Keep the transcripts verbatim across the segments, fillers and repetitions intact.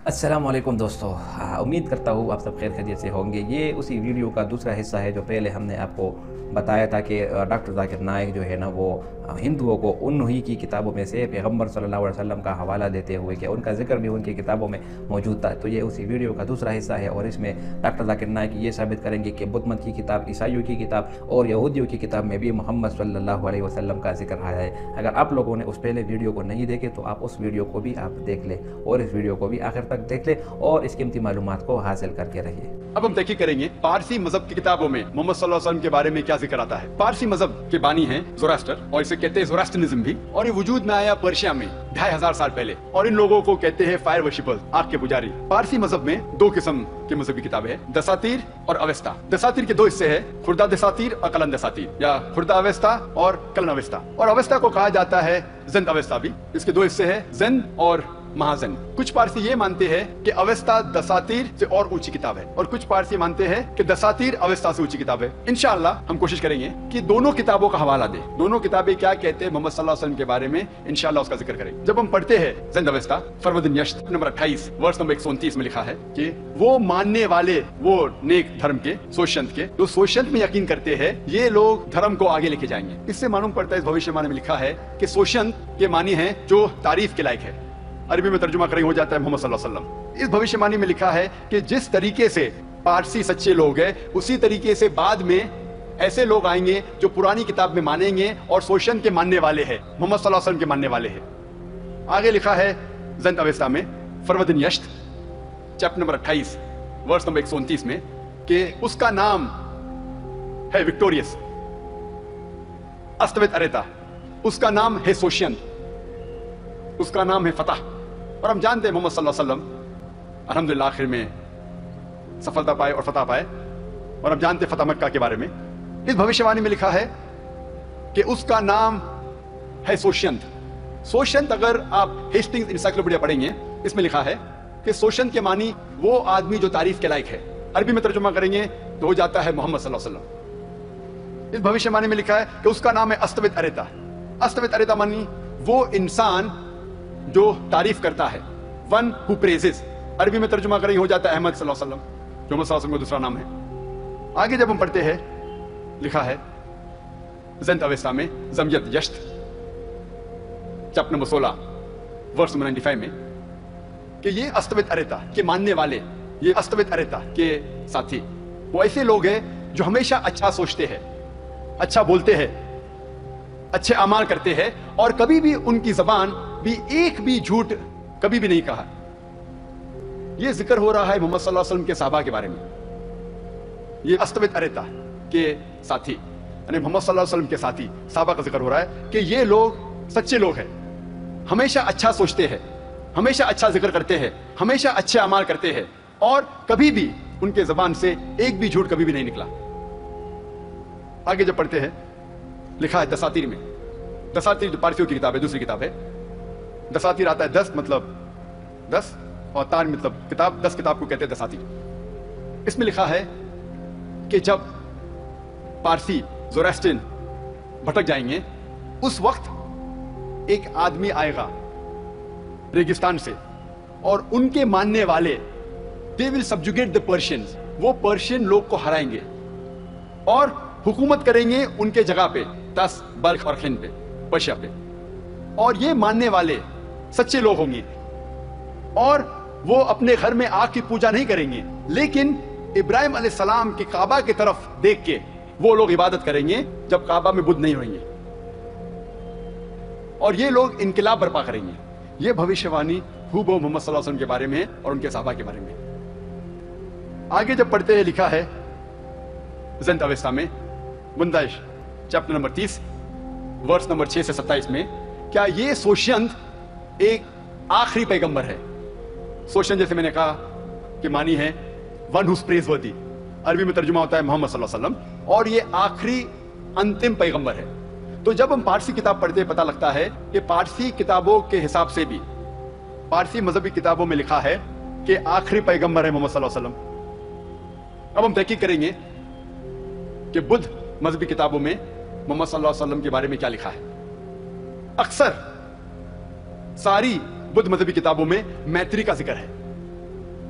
अस्सलामुअलैकुम दोस्तों, हाँ, उम्मीद करता हूँ आप सब खैर खैरियत से होंगे। ये उसी वीडियो का दूसरा हिस्सा है जो पहले हमने आपको बताया था कि डॉक्टर ज़ाकिर नाइक जो है ना वो हिंदुओं को उन्हीं की किताबों में से पैगंबर सल्लल्लाहु अलैहि वसल्लम का हवाला देते हुए कि उनका जिक्र भी उनकी किताबों में मौजूद था। तो ये उसी वीडियो का दूसरा हिस्सा है और इसमें डॉक्टर ज़ाकिर नाइक ये साबित करेंगे कि बुद्ध मत की किताब, ईसाइयों की किताब और यहूदियों की किताब में भी मोहम्मद सल्लल्लाहु अलैहि वसल्लम का जिक्र आया है। अगर आप लोगों ने उस पहले वीडियो को नहीं देखे तो आप उस वीडियो को भी आप देख लें और इस वीडियो को भी आखिर तक देख लें और इस कीमती मालूमात को हासिल करके रहिए। अब हम तहकीक करेंगे पारसी मजहब की किताबों में मोहम्मद सल्लल्लाहु अलैहि वसल्लम के बारे में क्या जिक्र आता है। पारसी मजहब के बानी हैं ज़ोरास्टर और इसे कहते हैं ज़ोरास्ट्रियनिज्म भी, और ये वजूद में आया पर्शिया में ढाई हजार साल पहले, और इन लोगों को कहते हैं फायर वर्शिपर्स, आग के पुजारी। पारसी मजहब में दो किस्म की मजहबी किताबें हैं, दसातीर और अवेस्ता। दसातीर के दो हिस्से हैं, खुर्दा दसातीर और कलन दसातीर, या खुर्दा अवेस्ता और कलन अवेस्ता। और अवेस्ता को कहा जाता है ज़िंद अवेस्ता भी। इसके दो हिस्से हैं, ज़िंद और महाजन। कुछ पारसी ये मानते हैं कि अवेस्ता दसातीर से और ऊंची किताब है, और कुछ पारसी मानते हैं कि दसातीर अवेस्ता से ऊंची किताब है। इंशाअल्लाह हम कोशिश करेंगे कि दोनों किताबों का हवाला दे, दोनों किताबें क्या कहते हैं मोहम्मद सल्लल्लाहु अलैहि वसल्लम के बारे में, इंशाअल्लाह उसका जिक्र करें। जब हम पढ़ते हैं ज़िंद अवेस्ता फरवरदिन यश्त नंबर अट्ठाईस वर्ष नंबर एक सौ उनतीस में लिखा है कि वो मानने वाले, वो नेक धर्म के, सोशंत के, जो सोशंत में यकीन करते हैं, ये लोग धर्म को आगे लेके जाएंगे। इससे मालूम पड़ता है, इस भविष्यवाणी में लिखा है कि सोशंत के मानी है जो तारीफ के लायक है। अरबी में तर्जुमा करेंगे हो जाता है मोहम्मद सल्लल्लाहु अलैहि वसल्लम। इस भविष्यवाणी में लिखा है कि जिस तरीके से पारसी सच्चे लोग हैं, उसी तरीके से बाद में ऐसे लोग आएंगे जो पुरानी किताब में मानेंगे और सोशन के मानने वाले हैं, मोहम्मद सल्लल्लाहु अलैहि वसल्लम के मानने वाले हैं। आगे लिखा है ज़िंद अवेस्ता में फरवरदिन यश्त चैप्टर नंबर अट्ठाईस वर्ष नंबर एक सौ उनतीस में कि उसका नाम है विक्टोरियस अस्तवित अरेता, उसका नाम है सोशियन, उसका नाम है फतह। और हम जानते हैं मोहम्मद सल्लल्लाहु अलैहि वसल्लम अल्हम्दुलिल्लाह आखिर में सफलता पाए और फतह पाए, और हम जानते हैं फतह मक्का के बारे में। इस भविष्यवाणी में लिखा है कि उसका नाम है सोशंत। सोशंत, अगर आप हेस्टिंग्स इंसाइक्लोपीडिया पढ़ेंगे, इसमें लिखा है कि सोशंत के मानी वो आदमी जो तारीफ के लायक है। अरबी में तर्जुमा करेंगे तो हो जाता है मोहम्मद सल्लल्लाहु अलैहि वसल्लम। इस भविष्यवाणी में लिखा है कि उसका नाम है अस्तवित अरेता। अस्तवित अरेता मानी वो इंसान जो तारीफ करता है, वन हु प्रेजेस। अरबी में तर्जुमा करेंगे हो जाता है अहमद सल्लल्लाहु अलैहि वसल्लम, जो मोहम्मद सल्लल्लाहु अलैहि वसल्लम का दूसरा नाम है। आगे जब हम पढ़ते हैं, लिखा है ज़िंद अवेस्ता में जमियत यश्त चैप्टर नंबर सोलह वर्ष नंबर पचानवे में कि ये अस्तवित अरेता के मानने वाले, ये अस्तवित अरेता के साथी वो ऐसे लोग हैं जो हमेशा अच्छा सोचते हैं, अच्छा बोलते हैं, अच्छे अमाल करते हैं, और कभी भी उनकी जबान भी एक भी झूठ कभी भी नहीं कहा। यह जिक्र हो रहा है मोहम्मद सल्लल्लाहु अलैहि वसल्लम के सहाबा के बारे में। ये अस्तवित अरेता के साथी, यानी मोहम्मद सल्लल्लाहु अलैहि वसल्लम के साथी सहाबा का जिक्र हो रहा है कि ये लोग सच्चे लोग हैं, हमेशा अच्छा सोचते हैं, हमेशा अच्छा जिक्र करते हैं, हमेशा अच्छे अमाल करते हैं, और कभी भी उनके जबान से एक भी झूठ कभी भी नहीं निकला। आगे जब पढ़ते हैं, लिखा है दसातीर में, दसातीर जो पारसियों की किताब है, दूसरी किताब है। दसातीर आता है दस मतलब दस, और तार मतलब किताब, दस किताब को कहते हैं दसातीर। इसमें लिखा है कि जब पारसी ज़ोरास्ट्रियन भटक जाएंगे, उस वक्त एक आदमी आएगा रेगिस्तान से, और उनके मानने वाले they will subjugate the Persians, वो पर्शियन लोग को हराएंगे और हुकूमत करेंगे उनके जगह पे, तस, बल्ख और हिंद पे, पर्शिया पे। और ये मानने वाले सच्चे लोग होंगे, और वो अपने घर में आग की पूजा नहीं करेंगे, लेकिन इब्राहिम अलैहिस्सलाम के काबा की तरफ देख के वो लोग इबादत करेंगे जब काबा में बुद्ध नहीं होंगे, और ये लोग इनकलाब बर्पा करेंगे। ये भविष्यवाणी हूबहू मोहम्मद सल्लल्लाहु अलैहि वसल्लम के बारे में और उनके सहाबा के बारे में। आगे जब पढ़ते हैं, लिखा है ज़िंद अवेस्ता में बुंदाइश चैप्टर नंबर तीस वर्ष नंबर छह से सत्ताईस में, क्या ये सोशंत एक आखिरी पैगंबर है। सोशंत जैसे मैंने कहा कि मानी है वन हुज प्रेजवर्दी, अरबी में तर्जुमा होता है मोहम्मद सल्लल्लाहु अलैहि वसल्लम, और ये आखिरी अंतिम पैगंबर है। तो जब हम पारसी किताब पढ़ते हैं, पता लगता है कि पारसी किताबों के हिसाब से भी, पारसी मजहबी किताबों में लिखा है कि आखिरी पैगंबर है मोहम्मद सल्लल्लाहु अलैहि वसल्लम। अब हम तहकीक करेंगे कि बुद्ध मजहबी किताबों में मोहम्मद सल्लल्लाहु अलैहि वसल्लम के बारे में क्या लिखा है। अक्सर सारी बुद्ध मजहबी किताबों में मैत्री का जिक्र है,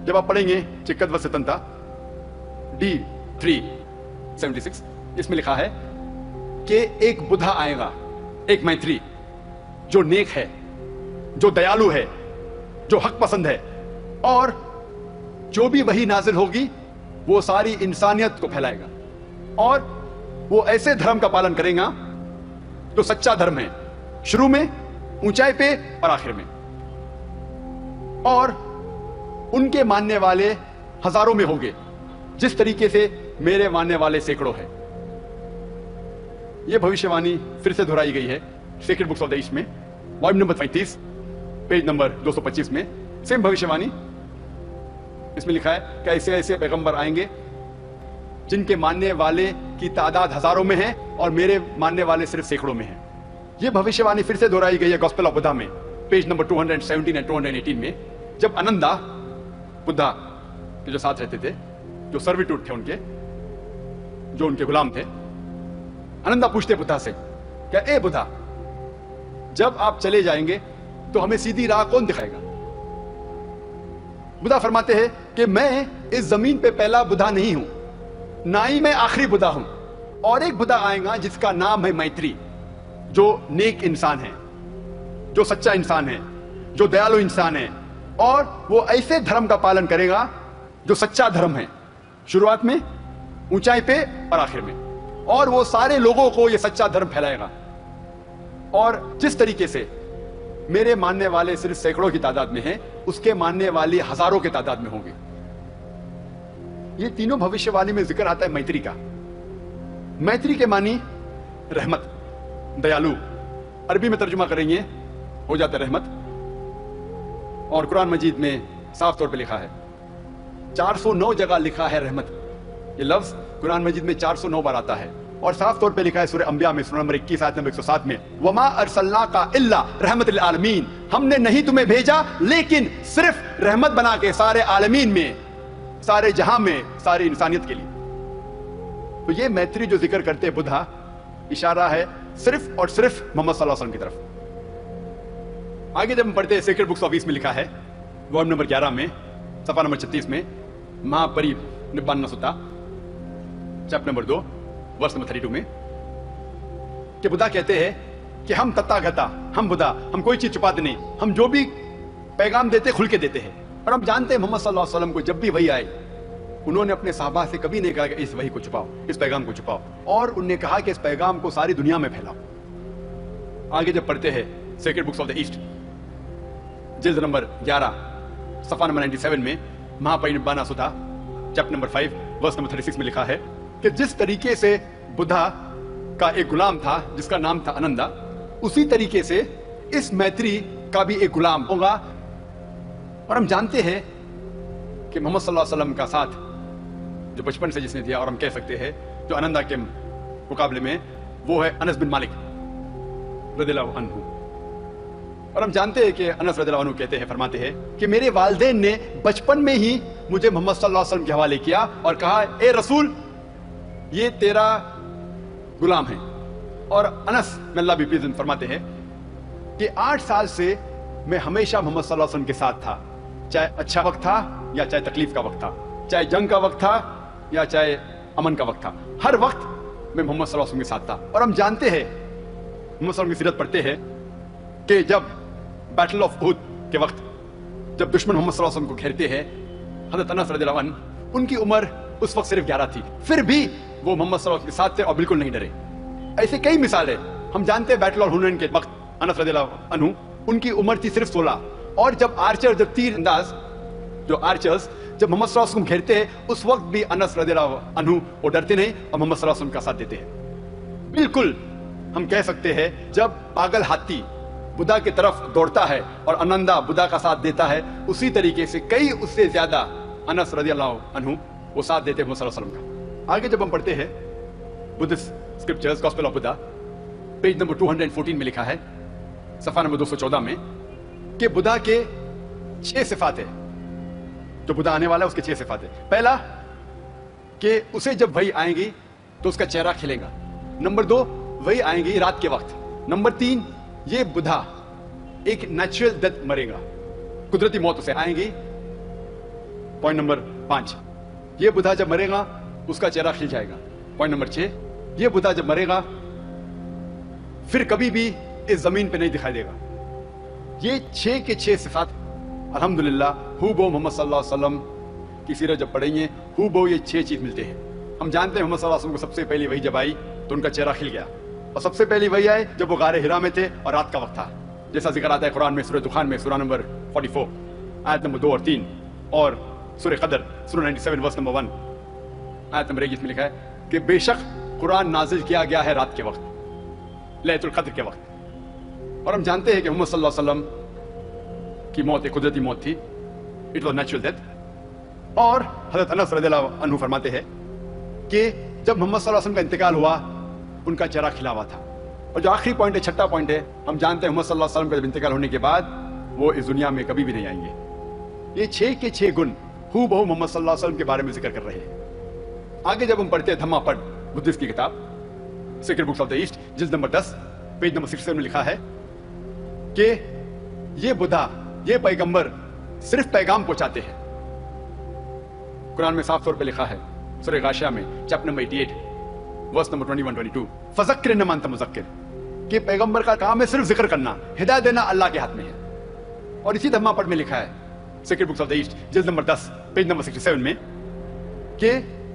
जब आप पढ़ेंगे चिक्कत व सितंता डी थ्री सेवेंटी सिक्स, इसमें लिखा है कि एक बुद्धा आएगा, एक मैत्री, जो नेक है, जो दयालु है, जो हक पसंद है, और जो भी वही नाजिल होगी वो सारी इंसानियत को फैलाएगा, और वो ऐसे धर्म का पालन करेगा जो सच्चा धर्म है, शुरू में, ऊंचाई पे और आखिर में, और उनके मानने वाले हजारों में होंगे, जिस तरीके से मेरे मानने वाले सैकड़ों हैं। यह भविष्यवाणी फिर से दोहराई गई है secret books of the east में, वॉल्यूम नंबर पैंतीस, पेज नंबर दो सौ पच्चीस में। सेम भविष्यवाणी, इसमें लिखा है कि ऐसे ऐसे पैगंबर आएंगे जिनके मानने वाले की तादाद हजारों में है और मेरे मानने वाले सिर्फ सैकड़ों में है। यह भविष्यवाणी फिर से दोहराई गई है गॉस्पेल ऑफ बुद्धा में, पेज नंबर दो सौ सत्रह एंड दो सौ अठारह में, जब अनंदा बुद्धा के जो साथ रहते थे, जो सर्विट्यूड थे उनके, जो उनके गुलाम थे, अनंदा पूछते बुद्धा से, क्या ए बुद्धा, जब आप चले जाएंगे तो हमें सीधी राह कौन दिखाएगा? बुद्धा फरमाते हैं कि मैं इस जमीन पे पहला बुद्धा नहीं हूं, ना ही मैं आखिरी बुद्धा हूं, और एक बुद्धा आएगा जिसका नाम है मैत्री, जो नेक इंसान है, जो सच्चा इंसान है, जो दयालु इंसान है, और वो ऐसे धर्म का पालन करेगा जो सच्चा धर्म है, शुरुआत में, ऊंचाई पे और आखिर में, और वो सारे लोगों को ये सच्चा धर्म फैलाएगा। और जिस तरीके से मेरे मानने वाले सिर्फ सैकड़ों की तादाद में हैं, उसके मानने वाले हजारों के तादाद में होंगे। ये तीनों भविष्यवाणी में जिक्र आता है मैत्री का। मैत्री के मानी रहमत, दयालु, अरबी में तर्जुमा करेंगे हो जाता है रहमत, और कुरान मजीद में साफ तौर पे लिखा है, चार सौ नौ जगह लिखा है रहमत। ये लफ्ज कुरान मजीद में चार सौ नौ बार आता है, और साफ तौर पे लिखा है सूरह अंबिया में सूरह नंबर इक्कीस आयत नंबर एक सौ सात में, वमा अरसलनाका इल्ला रहमतल आलमीन, हमने नहीं तुम्हें भेजा लेकिन सिर्फ रहमत बना के सारे आलमीन में, सारे जहां में, सारी इंसानियत के लिए। तो ये मैत्री जो जिक्र करते बुद्धा, इशारा है सिर्फ और सिर्फ मोहम्मद सल्लल्लाहु अलैहि वसल्लम की तरफ। आगे जब हम पढ़ते हैं सीक्रेट बुक्स ऑफ ईस्ट में लिखा है वॉल्यूम नंबर ग्यारह में, सफा नंबर छत्तीस में, महापरी निब्बान सुता, चैप्टर नंबर दो, वर्ष नंबर बत्तीस में, कि बुद्धा कहते हैं कि हम तथागता, हम बुद्धा, हम कोई चीज छुपाते नहीं, हम जो भी पैगाम देते खुल के देते हैं। और हम जानते हैं मोहम्मद सल्लल्लाहु अलैहि वसल्लम को जब भी वही आए, उन्होंने अपने साहबा से कभी नहीं कहा कि इस वही को छुपाओ, इस पैगाम को छुपाओ, और उन्होंने कहा कि इस पैगाम को सारी दुनिया में फैलाओ। आगे जब पढ़ते हैं secret books of the east, जिल्द नंबर ग्यारह, सफा नंबर सत्तानवे में, Mahaparinibbana Sutta, chapter number five, verse number छत्तीस में लिखा है कि जिस तरीके से बुद्धा का एक गुलाम था जिसका नाम था अनंदा, उसी तरीके से इस मैत्री का भी एक गुलाम होगा। और हम जानते हैं कि मोहम्मद सल्लल्लाहु अलैहि वसल्लम का साथ जो बचपन से जिसने दिया, और हम कह सकते हैं जो अनंदा के मुकाबले में, वो है अनस बिन मालिक रदियल्लाहु अन्हु। और हम जानते हैं कि अनस रदियल्लाहु अन्हु कहते हैं, फरमाते हैं कि मेरे वालिदैन ने बचपन में ही मुझे मोहम्मद सल्लल्लाहु अलैहि वसल्लम के हवाले किया और कहा, ए रसूल, ये तेरा गुलाम है। और अनस में अल्लाह भी प्लीज फरमाते हैं कि आठ साल से मैं हमेशा मोहम्मद सल्लल्लाहु अलैहि वसल्लम के साथ था, चाहे अच्छा वक्त था या चाहे तकलीफ का वक्त था, चाहे जंग का वक्त था या चाहे अमन का वक्त था, हर वक्त मैं मोहम्मद सल्लल्लाहु अलैहि वसल्लम के साथ था। और हम जानते हैं, मोहम्मद सल्लल्लाहु अलैहि वसल्लम की सीरत पढ़ते हैं कि जब बैटल ऑफ उहुद के वक्त जब दुश्मन मोहम्मद सल्लल्लाहु अलैहि वसल्लम को घेरते हैं, हजरत अनस रज़ियल्लाहु अन्हु, उनकी उम्र उस वक्त सिर्फ ग्यारह थी, फिर भी वो मोहम्मद सल्लल्लाहु अलैहि वसल्लम के साथ थे और बिल्कुल नहीं डरे। ऐसे कई मिसाल है। हम जानते हैं बैटल ऑफ हुनैन के वक्त अनस रज़ियल्लाहु अन्हु, उनकी उम्र थी सिर्फ सोलह, और जब आर्चर, जब तीर अंदाज जो आर्चर्स जब मोहम्मद सल्लल्लाहु अलैहि वसल्लम घेरते हैं, उस वक्त भी अनस रज़ियल्लाहु अन्हु वो डरते नहीं और मोहम्मद सल्लल्लाहु अलैहि वसल्लम का साथ देते हैं। बिल्कुल हम कह सकते हैं, जब पागल हाथी बुद्धा की तरफ दौड़ता है और अनंदा बुद्धा का साथ देता है, उसी तरीके से कई उससे ज्यादा अनस रज़ियल्लाहु अन्हु वो साथ देते हैं मोहम्मद सल्लल्लाहु अलैहि वसल्लम का। आगे जब हम पढ़ते हैं Buddhist scriptures, gospel of Buddha, page number दो सौ चौदह में लिखा है, सफा नंबर दो सौ चौदह में, कि बुद्धा के छह सिफात है, जो बुद्धा आने वाला है उसके छह सिफात है। पहला कि उसे जब वही आएंगी तो उसका चेहरा खिलेगा। नंबर दो, वही आएंगी रात के वक्त। नंबर तीन, ये बुद्धा एक नेचुरल डेथ मरेगा, कुदरती मौत उसे आएंगी। पॉइंट नंबर पांच, ये बुधा जब मरेगा उसका चेहरा खिल जाएगा। पॉइंट नंबर छह, ये बुधा जब मरेगा फिर कभी भी इस जमीन पे नहीं दिखाई देगा। ये छह के छह सिफात अल्हम्दुलिल्लाह हू बो मोहम्मद सल्लल्लाहु अलैहि वसल्लम की सीरत जब पढ़ेंगे हू बो ये छह चीज मिलते हैं। हम जानते हैं मोहम्मद सल्लल्लाहु अलैहि वसल्लम को सबसे पहली वही जब आई तो उनका चेहरा खिल गया, और सबसे पहली वही आए जब वो गारे हिरा में थे और रात का वक्त था, जैसा जिक्र आता है कुरान में सूरह दुखान में सूरह नंबर चौवालीस आयत नंबर दो और तीन, और सूरह कदर सूरह सत्तानवे वर्स नंबर वन आयत नंबर एक, इसमें लिखा है कि बेशक कुरान नाजिल किया गया है रात के वक्त, लैलतुल कद्र के वक्त। और हम जानते हैं कि मोहम्मद सल्लल्लाहु अलैहि वसल्लम की मौत एक कुदरती मौत थी, इट वाज नेचुरल डेथ। और हजरत अनस रज़ियल्लाहु अन्हु फरमाते हैं कि जब मोहम्मद सल्लल्लाहु अलैहि वसल्लम का इंतकाल हुआ उनका चेहरा खिला हुआ था। और जो आखिरी पॉइंट है, छठा पॉइंट है, हम जानते हैं मोहम्मद सल्लल्लाहु अलैहि वसल्लम का जब इंतकाल होने के बाद वो इस दुनिया में कभी भी नहीं आएंगे। ये छह के छह गुण हू बहू मोहम्मद सल्लल्लाहु अलैहि वसल्लम के बारे में जिक्र कर रहे हैं। आगे जब हम पढ़ते हैं धम्मा पढ़ बुद्धिस्ट की किताब secret books of the east जिल्द नंबर दस पेज नंबर सड़सठ में लिखा है कि ये बुधा ये पैगंबर सिर्फ पैगाम पहुंचाते हैं। कुरान में साफ तौर पे लिखा है सूरह गाशिया में चैप्टर नंबर अठासी वर्स नंबर इक्कीस बाईस, फज़क्किर इन्नमा अंत मुज़क्किर, कि पैगंबर का काम है सिर्फ जिक्र करना, हिदायत देना अल्लाह के हाथ में है। और इसी धम्मा पढ़ में लिखा है secret books of the east जिल्द नंबर दस पेज नंबर सड़सठ में कि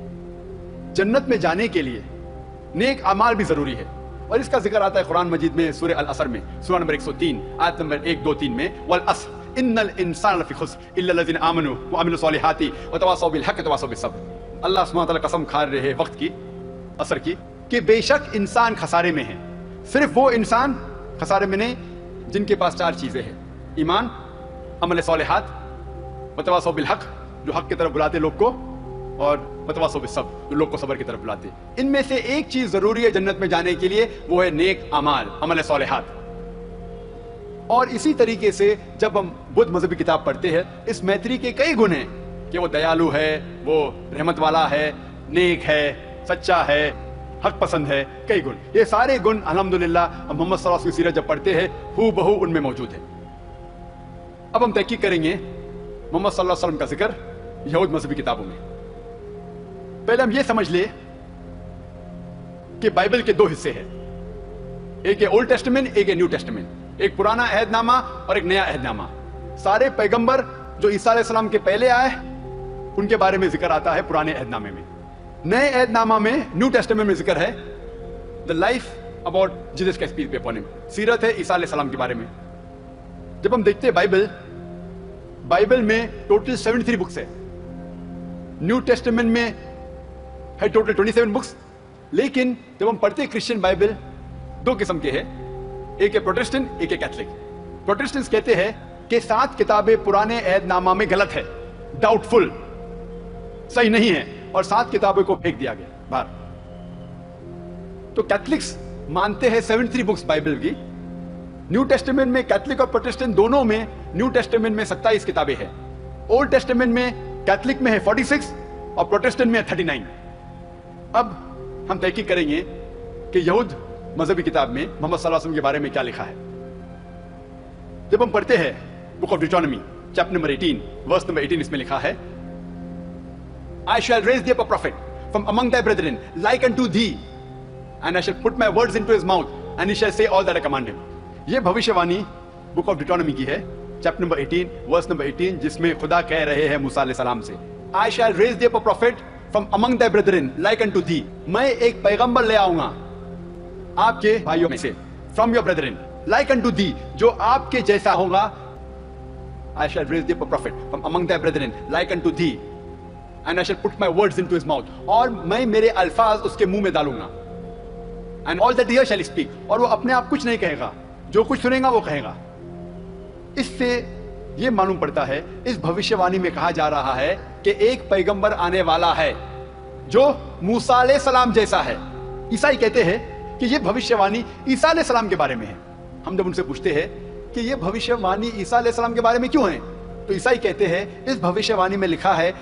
जन्नत में जाने के लिए नेक अमाल भी जरूरी है। और इसका जिक्र आता है कुरान मजीद में सूरह अल असर में सूरह नंबर एक सौ तीन आयत नंबर एक दो तीन में, वल अस्र इन्नल इंसान लफी खुस्र इल्ला लज़ीना आमनू व अमिलु सॉलिहाति व तवासौ बिल हक़ व तवासौ बिस सब्र। अल्लाह सुब्हानहू व तआला कसम खा रहे हैं वक्त की, असर की, कि बेशक इंसान खसारे में है, सिर्फ वो इंसान खसारे में नहीं जिनके पास चार चीजें हैं, ईमान, अमल सॉलिहात व तवासौ बिल हक़, जो हक की तरफ बुलाते लोग को, और मतवासो बिस्सब्र, जो लोग को सब्र की तरफ बुलाते। इनमें से एक चीज जरूरी है जन्नत में जाने के लिए, वो है नेक अमाल, अमल सॉलिहात। और इसी तरीके से जब हम बुद्ध मजहबी किताब पढ़ते हैं, इस मैत्री के कई गुण हैं कि वो दयालु है, वो रहमत वाला है, नेक है, सच्चा है, हक पसंद है, कई गुण। ये सारे गुण अल्हम्दुलिल्लाह हम मोहम्मद सल्लल्लाहु अलैहि वसल्लम की सीरत जब पढ़ते हैं हू बहू उनमें मौजूद है। अब हम तहकीक करेंगे मोहम्मद सल्लल्लाहु अलैहि वसल्लम का जिक्र यहूद मजहबी किताबों में। पहले हम ये समझ ले कि बाइबल के दो हिस्से हैं, एक है ओल्ड टेस्टामेंट, एक है न्यू टेस्टामेंट, एक पुराना अहदनामा और एक नया अहदनामा। सारे पैगंबर जो ईसा अलैहिस्सलाम के पहले आए उनके बारे में जिक्र आता है पुराने अहदनामे में। नए अहदनामा में, न्यू टेस्टामेंट में जिक्र है the life about Jesus Christ peace be upon him, सीरत है ईसा अलैहिस्सलाम के बारे में। जब हम देखते हैं बाइबल, बाइबल में टोटल तिहत्तर बुक्स है, न्यू टेस्टामेंट में है टोटल सत्ताईस बुक्स। लेकिन जब हम पढ़ते हैं क्रिश्चियन बाइबल, दो किस्म के हैं, एक है प्रोटेस्टेंट, एक है कैथलिक। प्रोटेस्टेंट्स कहते हैं कि सात किताबें पुराने अहदनामा में गलत है, डाउटफुल, सही नहीं है, और सात किताबों को फेंक दिया गया बाहर। तो कैथलिक्स मानते हैं तिहत्तर बुक्स बाइबल की। न्यू टेस्टामेंट में कैथलिक और प्रोटेस्टेंट दोनों में, न्यू टेस्टामेंट में सत्ताईस किताबें हैं, ओल्ड टेस्टामेंट में कैथलिक में है छियालीस और प्रोटेस्टेंट में है उनतालीस। अब हम तहकीक करेंगे कि यहूद मजहबी किताब में मोहम्मद सल्लल्लाहु अलैहि वसल्लम के बारे में क्या लिखा है। जब हम पढ़ते हैं book of Deuteronomy chapter number अठारह वर्स नंबर अठारह, इसमें लिखा है I shall raise thee up a prophet from among thy brethren like unto thee and I shall put my words into his mouth and he shall say all that I command him। ये भविष्यवाणी book of Deuteronomy की है chapter number अठारह verse number अठारह, जिसमें खुदा कह रहे हैं मूसा अलैहि सलाम से, I shall raise thee up a prophet from among thy brethren like unto thee, मैं एक पैगंबर ले आऊंगा आपके भाइयों में से, from your brethren like unto thee, जो आपके जैसा होगा। I shall raise thee up a prophet from among thy brethren like unto thee and I shall put my words into his mouth, और मैं मेरे अल्फाज उसके मुंह में डालूंगा। And all that he shall speak, और वो अपने आप कुछ नहीं कहेगा, जो कुछ सुनेगा वो कहेगा। इससे ये मालूम पड़ता है, इस भविष्यवाणी में कहा जा रहा है कि एक पैगंबर आने वाला है जो मूसा अलैहि सलाम जैसा है। ईसाई कहते हैं कि ये भविष्यवाणी ईसा अलैहि सलाम के बारे में है। हम जब उनसे पूछते हैं कि ये भविष्यवाणी ईसा अलैहि सलाम के बारे में क्यों है, तो ईसाई कहते हैं इस भविष्यवाणी में लिखा है,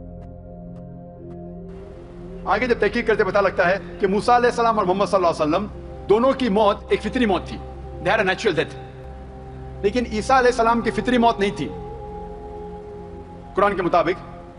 आगे जब तहकीक करते पता लगता है कि मूसा अलैहि सलाम और मोहम्मद सल्लल्लाहु अलैहि वसल्लम दोनों की मौत एक फितरी मौत थी, they had a natural death. लेकिन ईसा अलैहि सलाम की फितरी मौत नहीं थी। कुरान के मुताबिक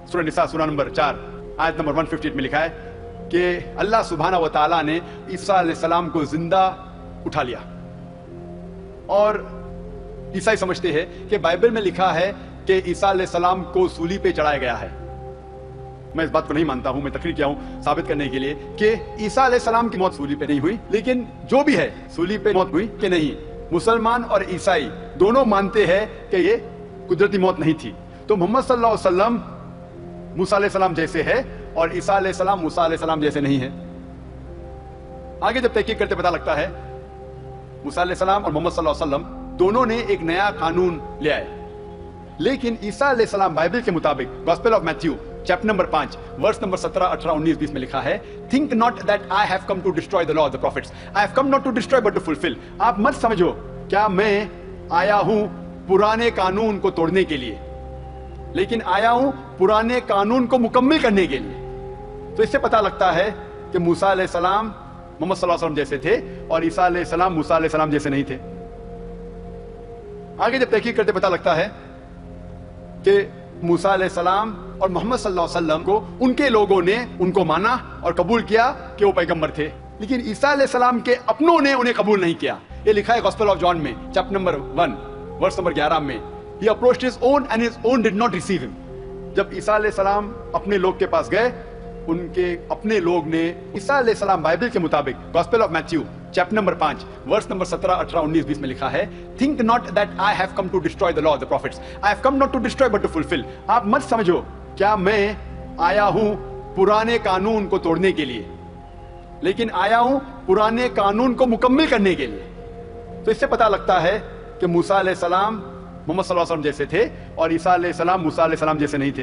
सूरह निसा सूरह नंबर चार आयत नंबर एक सौ अट्ठावन में लिखा है कि अल्लाह सुब्हाना व तआला ने ईसा अलैहिस्सलाम को जिंदा उठा लिया। और ईसाई समझते हैं कि बाइबल में लिखा है कि ईसा अलैहिस्सलाम को सूली पे चढ़ाया गया है। मैं इस बात को नहीं मानता हूं, मैं तकरीर किया हूं साबित करने के लिए कि ईसा अलैहिस्सलाम की मौत सूली पे नहीं हुई, लेकिन जो भी है सूली पे मौत हुई कि नहीं, मुसलमान और ईसाई दोनों मानते हैं कि ये कुदरती मौत नहीं थी। तो मोहम्मद सल्लल्लाहु अलैहि वसल्लम मूसा अलैहिस्सलाम जैसे है और ईसा अलैहिस्सलाम मूसा अलैहिस्सलाम जैसे नहीं है। आगे जब तहकीक करते पता लगता है मूसा अलैहिस्सलाम और मोहम्मद सल्लल्लाहु अलैहि वसल्लम दोनों ने एक नया कानून ले आए, लेकिन ईसा अलैहिस्सलाम बाइबल के मुताबिक gospel of Matthew chapter number पांच वर्स नंबर सत्रह अठारह उन्नीस बीस में लिखा है, think not that I have come to destroy the law of the prophets, I have come not to destroy but to fulfil. आप मत समझो क्या मैं आया हूं पुराने कानून को तोड़ने के लिए, लेकिन आया हूं पुराने कानून को मुकम्मल करने के लिए। तो इससे पता लगता है कि मूसा अलैहिस्सलाम मोहम्मद सल्लल्लाहु अलैहि वसल्लम जैसे थे और ईसा अलैहिस्सलाम मूसा अलैहिस्सलाम जैसे नहीं थे। आगे जब तहकीक करते पता लगता है कि मूसा अलैहिस्सलाम और मोहम्मद सल्लल्लाहु अलैहि वसल्लम को उनके लोगों ने उनको माना और कबूल किया कि वो पैगंबर थे, लेकिन ईसा अलैहिस्सलाम के अपनों ने उन्हें कबूल नहीं किया। ये लिखा है गॉस्पेल ऑफ जॉन में chapter number one verse number ग्यारह में, He approached his own and his own did not receive him। जब ईसा अलैहिस्सलाम अपने लोग के पास गए, उनके अपने लोग ने ईसा अलैहिस्सलाम बाइबल के मुताबिक gospel of Matthew chapter number पांच वर्स नंबर सत्रह अठारह उन्नीस बीस में लिखा है, think not that I have come to destroy the law of the prophets, I have come not to destroy but to fulfil. आप मत समझो क्या मैं आया हूं पुराने कानून को तोड़ने के लिए, लेकिन आया हूं पुराने कानून को मुकम्मल करने के लिए। तो इससे पता लगता है कि मूसा अलैहिस्सलाम मोहम्मद सल्लल्लाहु अलैहि वसल्लम जैसे थे और ईसा अलैहिस्सलाम मूसा अलैहिस्सलाम जैसे नहीं थे।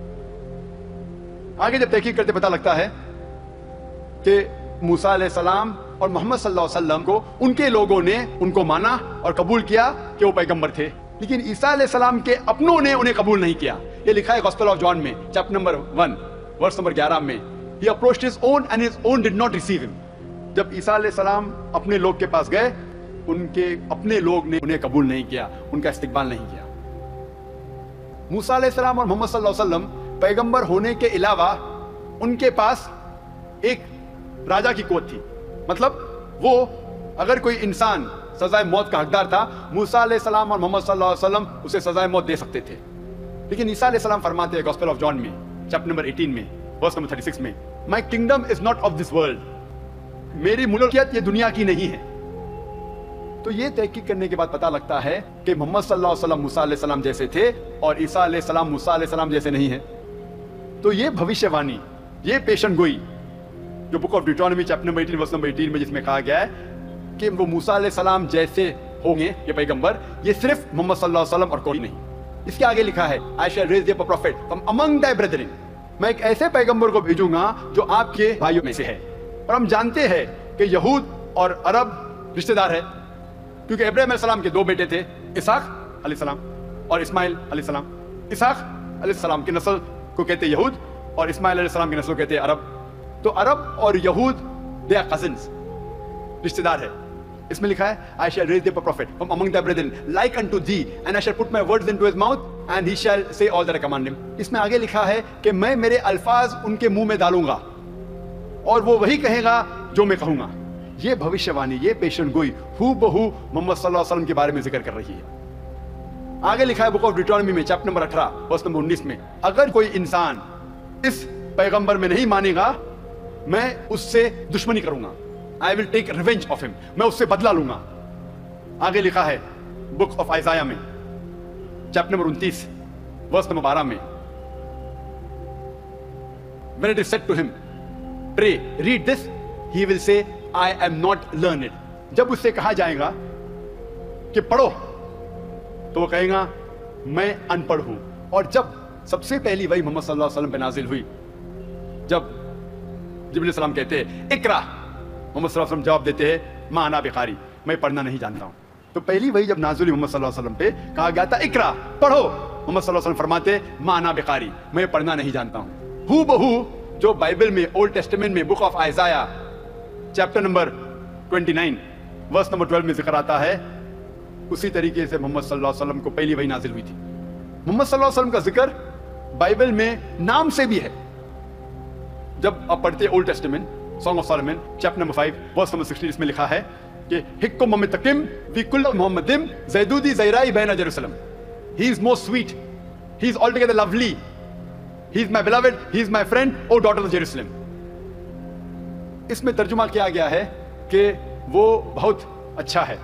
आगे जब तहकीक करते पता लगता है कि मूसा अलैहिस्सलाम और मोहम्मद सल्लल्लाहु अलैहि वसल्लम को उनके लोगों ने उनको माना और कबूल किया कि वो पैगंबर थे, लेकिन ईसा अलैहिस्सलाम के अपनों ने उन्हें कबूल नहीं किया। ये लिखा है गॉस्पेल ऑफ जॉन में chapter number one verse number ग्यारह में, He approached his own and his own did not receive him। जब ईसा अलैहिस्सलाम अपने लोग के पास गए, उनके अपने लोग ने उन्हें कबूल नहीं किया, उनका इस्तकबाल नहीं किया। मूसा अलैहिस्सलाम और मोहम्मद सल्लल्लाहु अलैहि वसल्लम पैगंबर होने के अलावा उनके पास एक राजा की कोत थी, मतलब वो अगर कोई इंसान सजाए मौत का हकदार था, मूसा अलैहिस्सलाम और मोहम्मद सल्लल्लाहु अलैहि वसल्लम उसे सजाए मौत दे सकते थे। लेकिन ईसा अलैहिस्सलाम फरमाते हैं गॉस्पेल ऑफ जॉन में चैप्टर नंबर अठारह में वर्स नंबर छत्तीस में, my kingdom is not of this world, मेरी मुल्कियत ये दुनिया की नहीं है। तो ये तहकीक करने के बाद पता लगता है कि मोहम्मद सल्लल्लाहु अलैहि वसल्लम मूसा अलैहिस्सलाम जैसे थे और ईसा अलैहिस्सलाम मूसा अलैहिस्सलाम जैसे नहीं है। तो ये भविष्यवाणी, ये पेशन गोई जो book of Deuteronomy chapter number अठारह वर्स नंबर अठारह में जिसमें कहा गया है कि वो मूसा अलैहिस्सलाम जैसे होंगे ये पैगंबर, ये सिर्फ मोहम्मद सल्लल्लाहु अलैहि वसल्लम और कोई नहीं। इसके आगे लिखा है, I shall raise up a prophet from among thy brethren, मैं एक ऐसे पैगंबर को भेजूंगा जो आपके भाइयों में से है। और हम जानते हैं कि यहूद और अरब रिश्तेदार है, क्योंकि इब्राहीम अलैहिस्सलाम के दो बेटे थे, इसहाक अलैहिस्सलाम और इस्माइल अलैहिस्सलाम। इसहाक अलैहिस्सलाम की नस्ल को कहते हैं यहूद और इस्माइल अलैहिस्सलाम की नस्ल को कहते हैं अरब। तो अरब और यहूद दे आर कजिन्स, रिश्तेदार है। इसमें लिखा है, I shall raise up a prophet from among the brethren like unto thee and I shall put my words into his mouth and he shall say all that I command him. इसमें आगे लिखा है कि मैं मेरे अल्फाज उनके मुंह में डालूंगा और वो वही कहेगा जो मैं कहूंगा। ये भविष्यवाणी, ये पेशन गोई हू बहू मोहम्मद सल्लल्लाहु अलैहि वसल्लम के बारे में जिक्र कर रही है। आगे लिखा है बुक ऑफ डिट्रोनॉमी में चैप्टर नंबर अठारह वर्स नंबर उन्नीस में, अगर कोई इंसान इस पैगंबर में नहीं मानेगा, मैं उससे दुश्मनी करूंगा, I will take revenge of him, मैं उससे बदला लूंगा। आगे लिखा है बुक ऑफ आइजाया में चैप्टर नंबर उनतीस वर्स नंबर बारह में, when it is said to him pray read this he will say I am not learned। जब उससे कहा जाएगा कि पढ़ो तो वो कहेगा मैं अनपढ़ हूं। और जब सबसे पहली वही मोहम्मद सल्लल्लाहु अलैहि वसल्लम पे नाजिल हुई, जब जिब्रील सलाम कहते हैं इकरा, मोहम्मद सल्लल्लाहु अलैहि वसल्लम जवाब देते हैं मा अना बिकारी, मैं पढ़ना नहीं जानता हूं। तो पहली वही जब नाज़िल हुई मोहम्मद सल्लल्लाहु अलैहि वसल्लम पे कहा गया था इकरा, पढ़ो। मोहम्मद सल्लल्लाहु अलैहि वसल्लम फरमाते मा अना बिकारी, मैं पढ़ना नहीं जानता हूं। हू बहू जो बाइबल में ओल्ड टेस्टामेंट में book of Isaiah chapter number उनतीस वर्स नंबर बारह में जिक्र आता है, उसी तरीके से मोहम्मद सल्लल्लाहु अलैहि वसल्लम को पहली वही नाजिल हुई थी। मोहम्मद सल्लल्लाहु अलैहि वसल्लम का जिक्र बाइबल में नाम से भी है। जब आप पढ़ते हैं old testament, song of Solomon chapter number five verse number sixteen, इसमें लिखा है कि हिक्को ममतकिम वी कुल मोहम्मदिम ज़ैदूदी ज़ैराई बैना Jerusalem, he is most sweet, he is altogether lovely, he is my beloved, he is my friend, O daughter of Jerusalem. इसमें तर्जुमा किया गया है कि वो बहुत अच्छा है,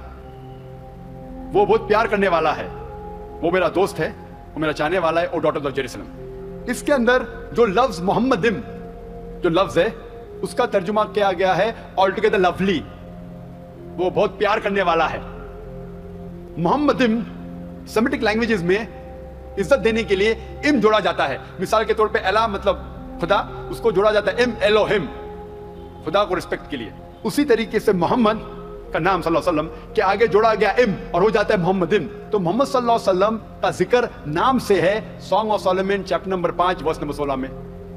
वो बहुत प्यार करने वाला है, वो मेरा दोस्त है, वो मेरा चाहने वाला है, ओ डॉटर ऑफ जेरूसलम। इसके अंदर जो लफ्ज मोहम्मदिम जो लफ्ज है उसका तर्जुमा किया गया है ऑल टुगेदर लवली, वो बहुत प्यार करने वाला है। मोहम्मदिम सेमिटिक लैंग्वेजेस में इज्जत देने के लिए इम जोड़ा जाता है। मिसाल के तौर पे एला मतलब खुदा, उसको जोड़ा जाता है इम एलोहिम, खुदा को रिस्पेक्ट के लिए। उसी तरीके से मोहम्मद का नाम सल्लल्लाहु अलैहि वसल्लम के आगे जोड़ा गया इम और हो जाता है मोहम्मदिम। तो मोहम्मद सल्लल्लाहु अलैहि वसल्लम का जिक्र नाम से है song of Solomon chapter number पांच वर्स नंबर सोलह में।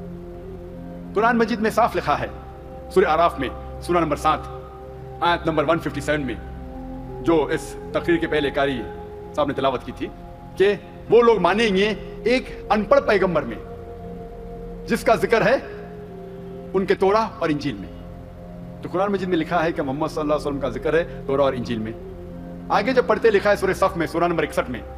कुरान मजीद में साफ लिखा है सूरह आराफ में सूरह नंबर सात आयत नंबर एक सौ सत्तावन में, जो इस तकरीर के पहले कारी साहब ने तिलावत की थी, कि वो लोग मानेंगे एक अनपढ़ पैगंबर में जिसका जिक्र है उनके तोरा और इंजील में। तो कुरान मजीद में लिखा है कि मोहम्मद सल्लल्लाहु अलैहि वसल्लम का जिक्र है तोरा और इंजील में। आगे जब पढ़ते लिखा है सूरह सफ में सूरह नंबर इकसठ में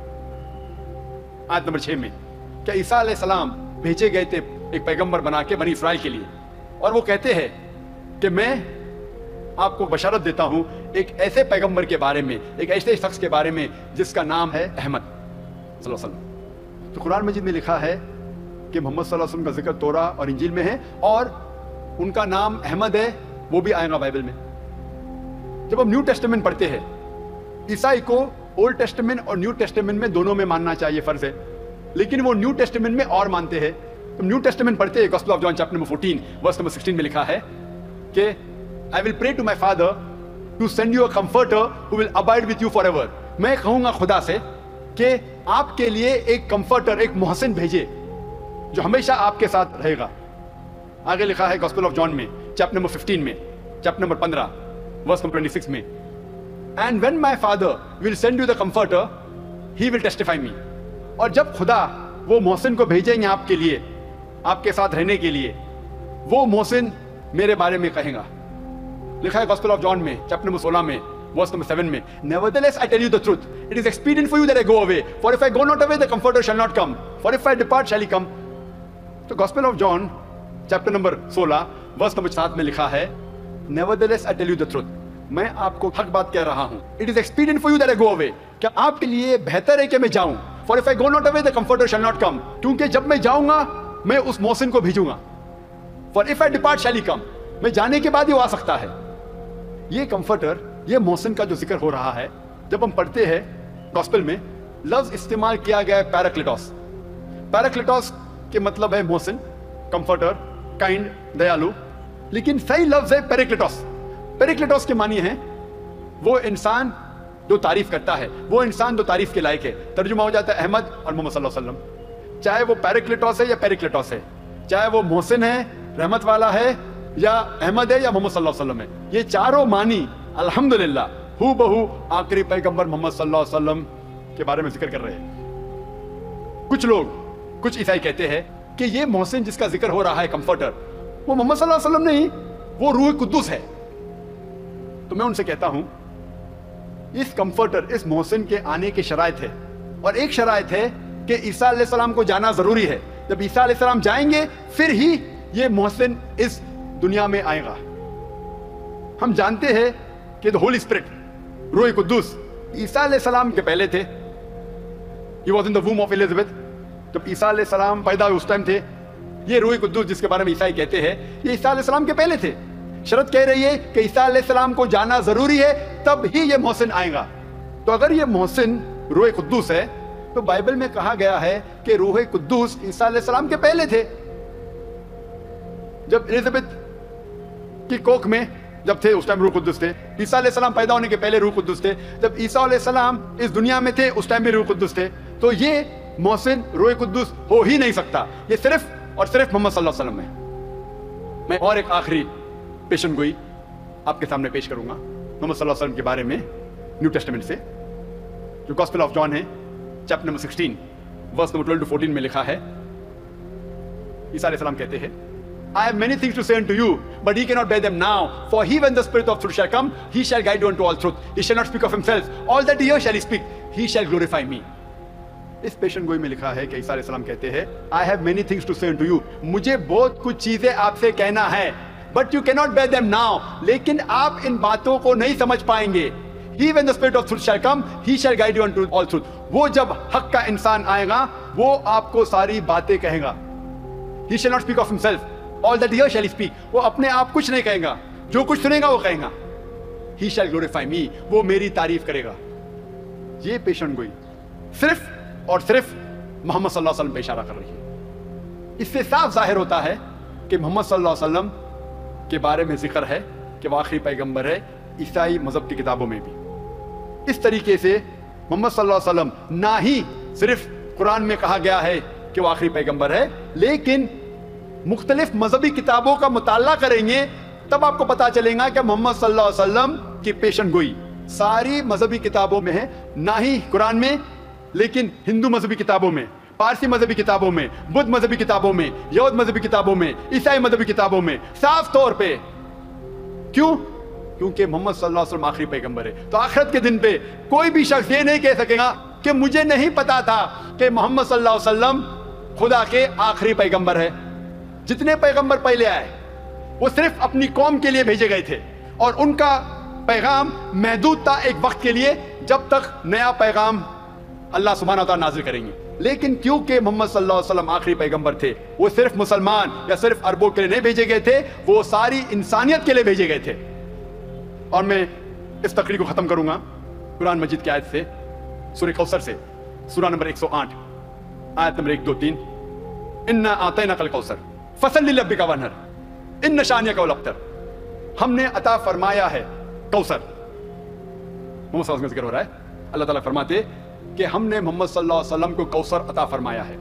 आयत नंबर छह में, क्या ईसा अलैहि सलाम भेजे गए थे एक पैगंबर बना के बनी इस्राइल के लिए, और वो कहते हैं कि मैं आपको बशारत देता हूं एक ऐसे पैगंबर के बारे में, एक ऐसे शख्स के बारे में जिसका नाम है अहमद सल्लल्लाहु अलैहि वसल्लम। तो कुरान मजीद में लिखा है कि मोहम्मद सल्लल्लाहु अलैहि वसल्लम का जिक्र तोरा और इंजील में है, और उनका नाम अहमद है, वो भी आएगा बाइबल में। जब हम न्यू टेस्टामेंट पढ़ते हैं, ईसाई को ओल्ड टेस्टामेंट और न्यू टेस्टामेंट में दोनों में मानना चाहिए, फर्ज है, लेकिन वो न्यू टेस्टामेंट में और मानते हैं। तो न्यू टेस्टामेंट पढ़ते हैं, gospel of John chapter number fourteen verse number sixteen में लिखा है कि I will pray to my father to send you a comforter who will abide with you forever. मैं कहूंगा खुदा से कि आपके लिए एक कंफर्टर, एक मोहसिन भेजे जो हमेशा आपके साथ रहेगा। आगे लिखा है गॉस्पेल ऑफ जॉन में चैप्टर नंबर फिफ्टीन में, चैप्टर नंबर पंद्रह वर्स नंबर ट्वेंटी सिक्स में, and when my father will send you the comforter he will testify me. और जब खुदा वो मोहसिन को भेजेंगे आपके लिए, आपके साथ रहने के लिए, वो मोहसिन मेरे बारे में कहेगा। लिखा है गॉस्पेल ऑफ जॉन में चैप्टर नंबर सोलह में वर्स नंबर सेवन में, nevertheless I tell you the truth, it is expedient for you that I go away, for if I go not away the comforter shall not come, for if I depart shall he come। तो gospel of John chapter number सोलह verse number सात में लिखा है, nevertheless I tell you the truth, मैं आपको हक बात कह रहा हूं। It is expedient for you that I go away, क्या आपके लिए बेहतर है कि मैं जाऊं, for if I go not away the comforter shall not come, क्योंकि जब मैं जाऊंगा मैं उस मोहसिन को भेजूंगा, for if I depart shall he come, मैं जाने के बाद ही वो आ सकता है। ये कंफर्टर, ये मोहसिन का जो जिक्र हो रहा है, जब हम पढ़ते हैं गॉस्पेल में लफ्ज इस्तेमाल किया गया है पैराक्लिटोस। पैराक्लिटोस के मतलब है मोहसिन, कंफर्टर, काइंड, दयालु, लेकिन सही लफ्ज है पेरिक्लिटोस। पेरिक्लिटोस के मानी है वो इंसान जो तारीफ करता है, वो इंसान जो तारीफ के लायक है। तर्जुमा हो जाता है अहमद और मोहम्मद सल्लल्लाहु अलैहि वसल्लम। चाहे वो पैराक्लिटोस है या पेरिक्लिटोस है, चाहे वो मोहसिन है, रहमत वाला है, या अहमद है या मोहम्मद सल्लल्लाहु अलैहि वसल्लम है, ये चारों मानी अल्हम्दुलिल्लाह हू बहू आखिरी पैगंबर मोहम्मद सल्लल्लाहु अलैहि वसल्लम के बारे में जिक्र कर रहे हैं। कुछ लोग, कुछ ईसाई कहते हैं कि ये मोहसिन जिसका जिक्र हो रहा है, कंफर्टर, वो मोहम्मद सल्लल्लाहु अलैहि वसल्लम नहीं, वो रूह कुद्दूस है। तो मैं उनसे कहता हूं, इस कंफर्टर, इस मोहसिन के आने की शराइत है, और एक शराइत है कि ईसा अलैहि सलाम को जाना जरूरी है। जब ईसा अलैहि सलाम जाएंगे फिर ही ये मोहसिन इस दुनिया में आएगा। हम जानते हैं कि द होली स्पिरिट, रूह कुद्दूस, ईसा अलैहि सलाम के पहले थे। He was in the womb of Elizabeth. जब ईसा अलैहि सलाम पैदा हुए उस टाइम थे। ये रूह कुद्दूस जिसके बारे में ईसाई कहते हैं, ये ईसा अलैहि सलाम के पहले थे। शरत कह रही है कि ईसा अलैहि सलाम को जाना जरूरी है, तब ही ये मोहसिन आएगा। तो अगर ये मोहसिन रूह कुद्दूस है, तो बाइबल में कहा गया है कि रूह कुद्दूस ईसा अलैहि सलाम के पहले थे। जब एलिजाबेथ की कोख में जब थे उस टाइम रूह कुद्दूस थे। ईसा अलैहि सलाम पैदा होने के पहले रूह कुद्दूस थे। जब ईसा अलैहि सलाम इस दुनिया में थे उस टाइम भी रूह कुद्दूस थे। तो ये मोहसिन रूह कुद्दूस हो ही नहीं सकता, ये सिर्फ और सिर्फ मोहम्मद सल्लल्लाहु अलैहि वसल्लम है। मैं और एक आखिरी पेशन गोई आपके सामने पेश करूंगा मोहम्मद सल्लल्लाहु अलैहि वसल्लम के बारे में न्यू टेस्टामेंट से, जो गॉस्पेल ऑफ जॉन है chapter number sixteen verse number twelve to fourteen में लिखा है ईसा अलैहि सलाम कहते हैं, I have many things to say unto you, but he cannot bear them now. For he, when the Spirit of truth shall come, he shall guide you unto all truth. He shall not speak of himself. All that he hears shall he speak. He shall glorify me. इस पेशन गोई में लिखा है कि ईसा अलैहि सलाम कहते हैं, I have many things to say unto you. मुझे बहुत कुछ चीजें आपसे कहना है, but you cannot bear them now. लेकिन आप इन बातों को नहीं समझ पाएंगे. He, when the Spirit of truth shall come, he shall guide you unto all truth. वो जब हक का इंसान आएगा, वो आपको सारी बातें कहेगा. He shall not speak of himself. All that he hears shall he speak. वो अपने आप कुछ नहीं कहेगा, जो कुछ सुनेगा वो कहेगा. He shall glorify me. वो मेरी तारीफ करेगा. ये पेशन गोई सिर्फ और सिर्फ मोहम्मद सल्लल्लाहु अलैहि वसल्लम पे इशारा कर रही है. इससे साफ जाहिर होता है कि मोहम्मद सल्लल्लाहु अलैहि वसल्लम के बारे में जिक्र है कि वो आखिरी पैगंबर है, ईसाई मजहब की किताबों में भी. इस तरीके से मोहम्मद सल्लल्लाहु अलैहि वसल्लम ना ही सिर्फ कुरान में कहा गया है कि वो आखिरी पैगंबर है, लेकिन मुख्तलिफ मजहबी किताबों का मुताला करेंगे तब आपको पता चलेगा कि मोहम्मद सल्लल्लाहु अलैहि वसल्लम की पेशन गोई सारी मजहबी किताबों में है, ना ही कुरान में, लेकिन हिंदू मजहबी किताबों में, पारसी मजहबी किताबों में, बुद्ध मजहबी किताबों में, यहूद मजहबी किताबों में, ईसाई मजहबी किताबों में साफ तौर पे. क्यों? क्योंकि मोहम्मद सल्लल्लाहु अलैहि वसल्लम आखिरी पैगंबर है. तो आखिरत के दिन पे कोई भी शख्स ये नहीं कह सकेगा कि मुझे नहीं पता था कि मोहम्मद सल्लल्लाहु अलैहि वसल्लम खुदा के आखिरी पैगंबर है. जितने पैगंबर पहले आए वो सिर्फ अपनी कौम के लिए भेजे गए थे और उनका पैगाम महदूद था एक वक्त के लिए, जब तक नया पैगाम अल्लाह सुब्हानहू व तआला नाज़िल करेंगे. लेकिन क्योंकि मोहम्मद सल्लल्लाहु अलैहि वसल्लम आखिरी पैगंबर थे, वो सिर्फ मुसलमान या सिर्फ अरबों के लिए नहीं भेजे गए थे, वो सारी इंसानियत के लिए भेजे गए थे. और मैं इस तकरीर को खत्म करूंगा कुरान मजीद की आयत से, सूरह कौसर से, सूरा नंबर एक सौ आठ, आयत नंबर एक दो तीन. इन्ना आतैनाकल कौसर फसल्लि लिरब्बिका वन्हर इन्न शानियका वल अब्तर. हमने अता फरमाया है कौसर. मोहम्मद सल्लल्लाहु अलैहि वसल्लम का जिक्र हो रहा है. अल्लाह ताला फरमाते कि हमने मोहम्मद सल्लल्लाहु अलैहि वसल्लम को कौसर अता फरमाया है,